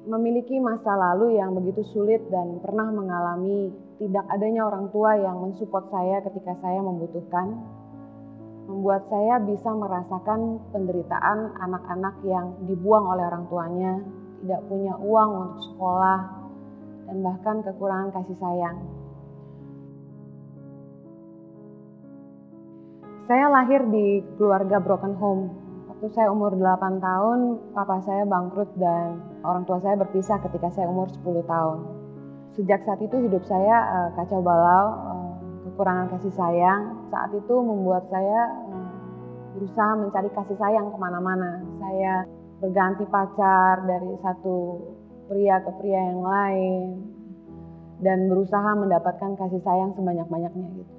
memiliki masa lalu yang begitu sulit dan pernah mengalami tidak adanya orang tua yang mensupport saya ketika saya membutuhkan, membuat saya bisa merasakan penderitaan anak-anak yang dibuang oleh orang tuanya, tidak punya uang untuk sekolah, dan bahkan kekurangan kasih sayang. Saya lahir di keluarga broken home. Waktu saya umur 8 tahun, papa saya bangkrut dan orang tua saya berpisah ketika saya umur 10 tahun. Sejak saat itu hidup saya kacau balau, kekurangan kasih sayang. Saat itu membuat saya berusaha mencari kasih sayang kemana-mana. Saya berganti pacar dari satu pria ke pria yang lain dan berusaha mendapatkan kasih sayang sebanyak-banyaknya gitu.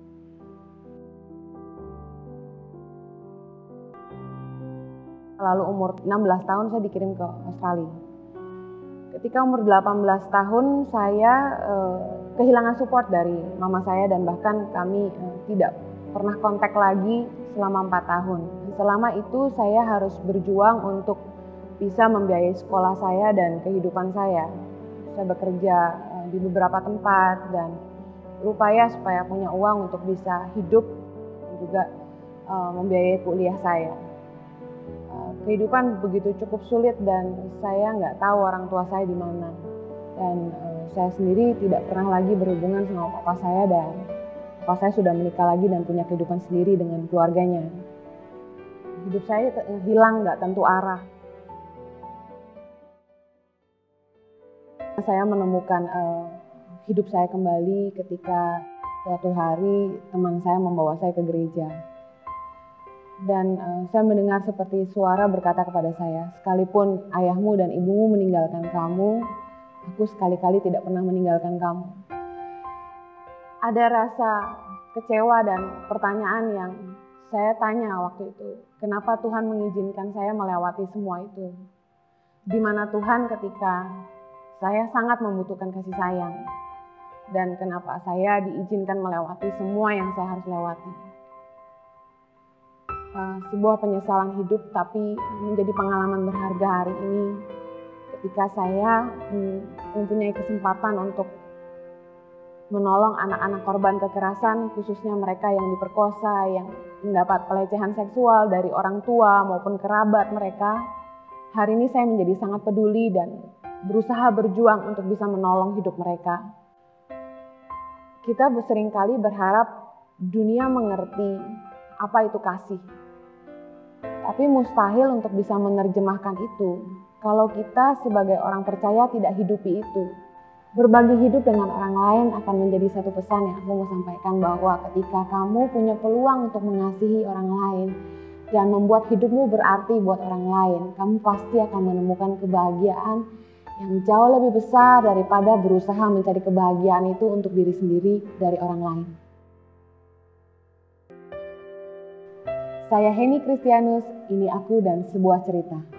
Lalu umur 16 tahun saya dikirim ke Australia. Ketika umur 18 tahun saya kehilangan support dari mama saya dan bahkan kami tidak pernah kontak lagi selama 4 tahun. Selama itu saya harus berjuang untuk bisa membiayai sekolah saya dan kehidupan saya. Saya bekerja di beberapa tempat dan berupaya supaya punya uang untuk bisa hidup dan juga membiayai kuliah saya. Kehidupan begitu cukup sulit dan saya nggak tahu orang tua saya di mana. Dan saya sendiri tidak pernah lagi berhubungan sama papa saya dan papa saya sudah menikah lagi dan punya kehidupan sendiri dengan keluarganya. Hidup saya hilang nggak tentu arah. Saya menemukan hidup saya kembali ketika suatu hari teman saya membawa saya ke gereja. Dan saya mendengar seperti suara berkata kepada saya, sekalipun ayahmu dan ibumu meninggalkan kamu, aku sekali-kali tidak pernah meninggalkan kamu. Ada rasa kecewa dan pertanyaan yang saya tanya waktu itu, kenapa Tuhan mengizinkan saya melewati semua itu? Di mana Tuhan ketika saya sangat membutuhkan kasih sayang? Dan kenapa saya diizinkan melewati semua yang saya harus lewati? Sebuah penyesalan hidup tapi menjadi pengalaman berharga hari ini ketika saya mempunyai kesempatan untuk menolong anak-anak korban kekerasan, khususnya mereka yang diperkosa, yang mendapat pelecehan seksual dari orang tua maupun kerabat mereka. Hari ini saya menjadi sangat peduli dan berusaha berjuang untuk bisa menolong hidup mereka. Kita seringkali berharap dunia mengerti apa itu kasih. Tapi mustahil untuk bisa menerjemahkan itu kalau kita sebagai orang percaya tidak hidupi itu. Berbagi hidup dengan orang lain akan menjadi satu pesan yang aku mau sampaikan, bahwa ketika kamu punya peluang untuk mengasihi orang lain dan membuat hidupmu berarti buat orang lain, kamu pasti akan menemukan kebahagiaan yang jauh lebih besar daripada berusaha mencari kebahagiaan itu untuk diri sendiri dari orang lain. Saya Heni Kristianus, ini aku dan sebuah cerita.